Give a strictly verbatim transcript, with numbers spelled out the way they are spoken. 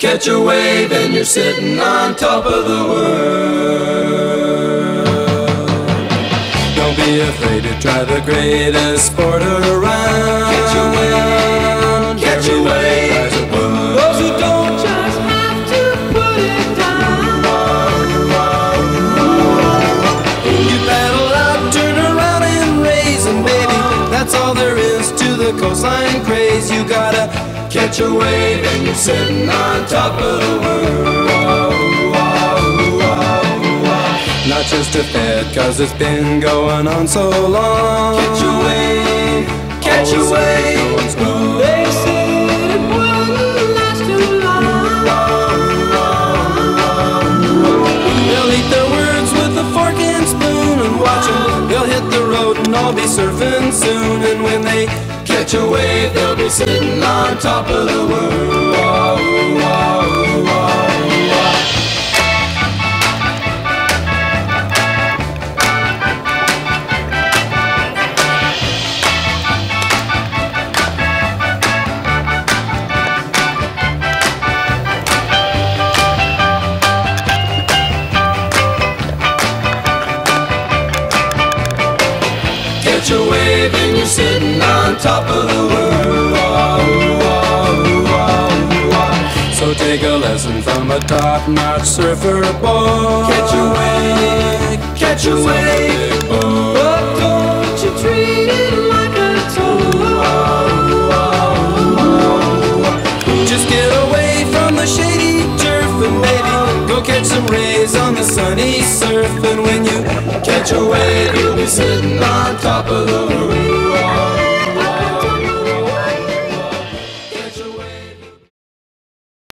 catch a wave and you're sitting on top of the world. Don't be afraid to try the greatest sport around. Catch a wave, catch a wave. Those who don't just have to put it down. You paddle out, turn around and raise, and baby, that's all there is to the coastline craze. You gotta catch a wave and you're sitting on top of the world. Not just a fad, cause it's been going on so long. Catch a wave, catch a wave. They said it wouldn't last too long. They'll eat their words with a fork and spoon and watch them. They'll hit the road and all be surfing soon. And when they catch a wave, they'll be sitting on top of the world. Catch a wave and you're sitting on top of the world. So take a lesson from a top-notch surfer boy. Catch a wave, catch a wave, but don't you treat it like a toy. Just get away from the shady turf and baby, go catch some rays on the sunny surf. And when you catch a wave, you'll be sitting on top of the world.